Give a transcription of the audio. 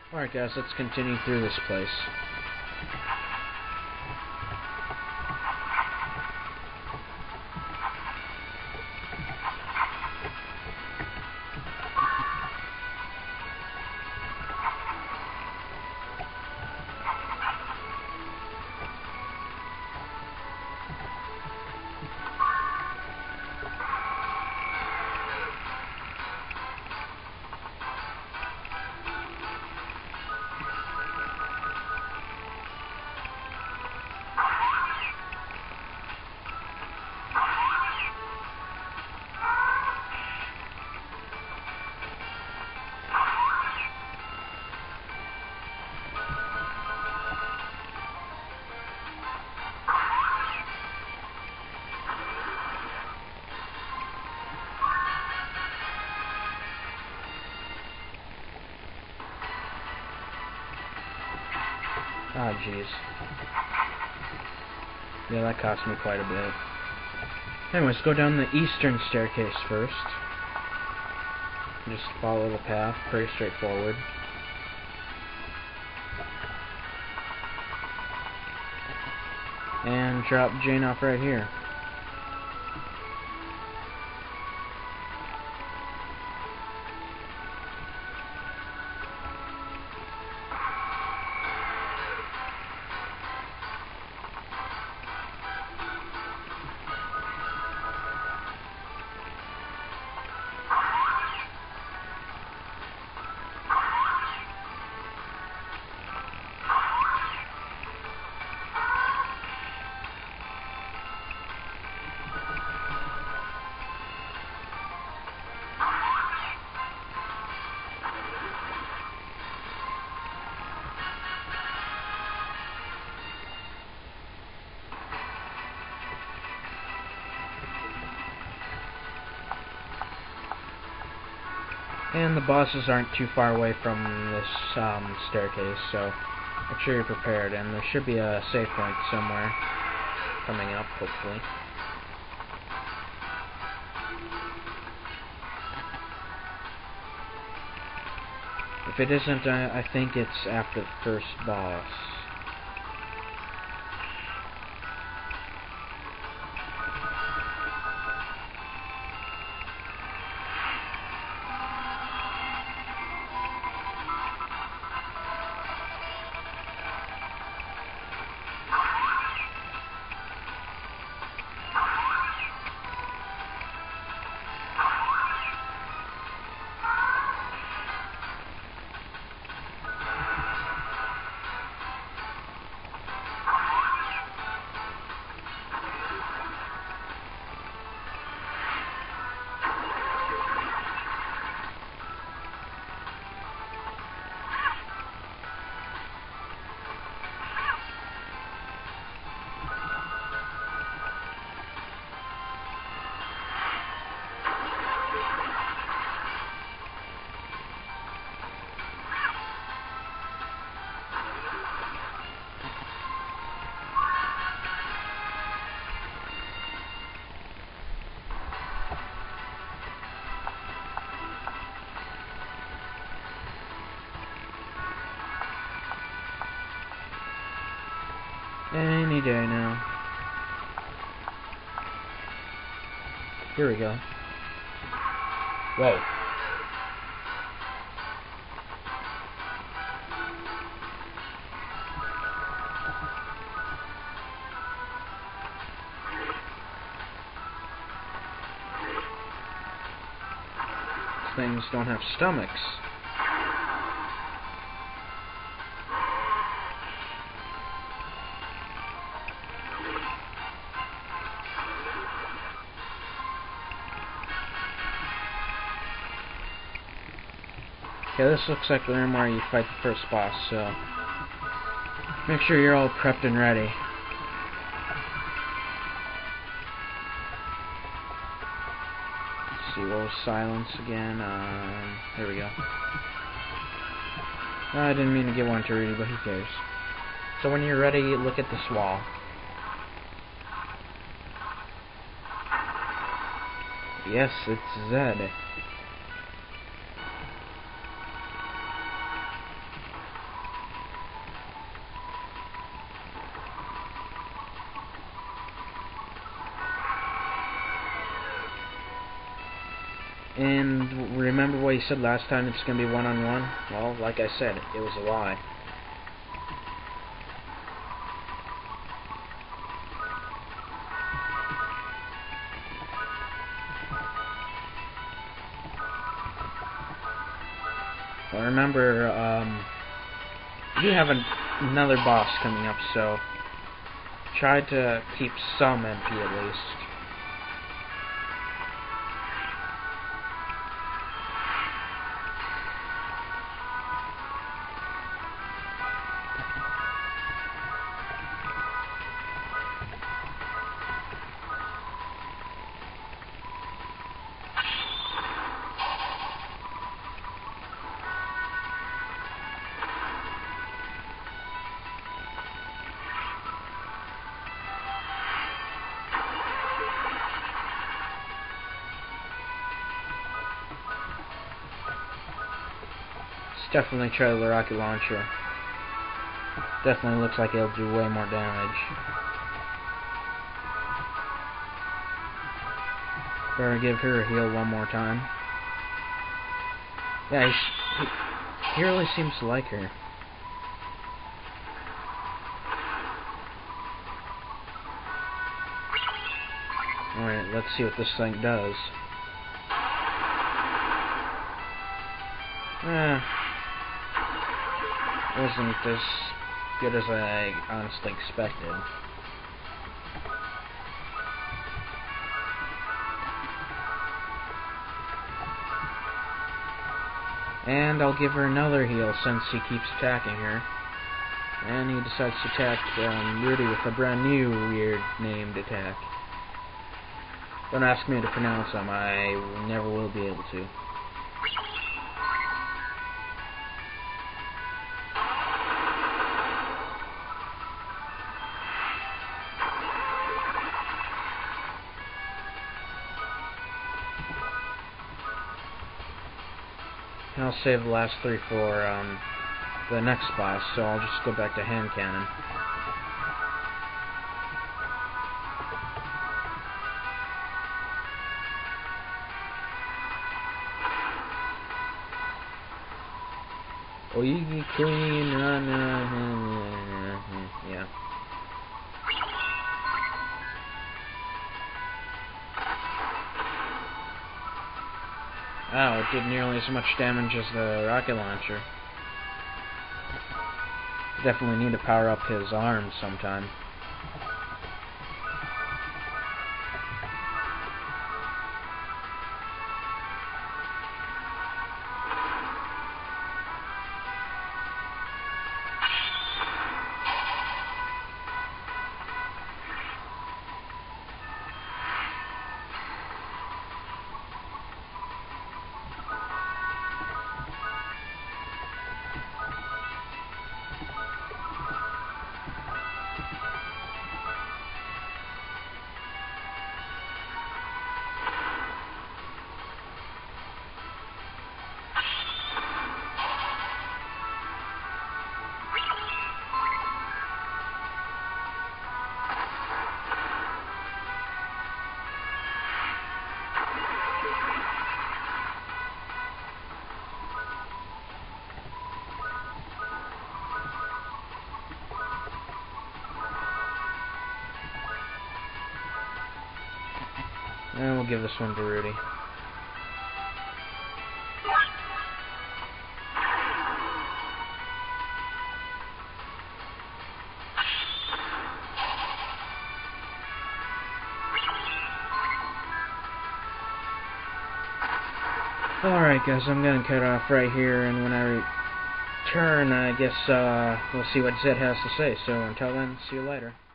Alright guys, let's continue through this place. Ah, jeez. Yeah, that cost me quite a bit. Anyways, go down the eastern staircase first. Just follow the path, pretty straightforward. And drop Jane off right here. And the bosses aren't too far away from this staircase, so make sure you're prepared. And there should be a save point somewhere coming up, hopefully. If it isn't, I think it's after the first boss. Any day now. Here we go. Whoa. These things don't have stomachs. Okay, this looks like the room where you fight the first boss, so make sure you're all prepped and ready. Let's see, what was silence again? There we go. I didn't mean to give one to Rudy, but who cares? So when you're ready, look at this wall. Yes, it's Zed. And remember what you said last time, it's going to be one-on-one? Well, like I said, it was a lie. Well, remember, you have another boss coming up, so try to keep some MP at least. Definitely try the rocket launcher. Definitely looks like it'll do way more damage. Better give her a heal one more time. Yeah, he really seems to like her. Alright, let's see what this thing does. Wasn't as good as I honestly expected. And I'll give her another heal since he keeps attacking her. And he decides to attack Rudy with a brand new weird named attack. Don't ask me to pronounce them, I never will be able to. And I'll save the last three for the next boss, so I'll just go back to hand cannon. Oyigi queen, yeah. Oh, it did nearly as much damage as the rocket launcher. Definitely need to power up his arms sometime. And we'll give this one to Rudy. Alright guys, I'm gonna cut off right here, and when I return, I guess we'll see what Zed has to say. So until then, see you later.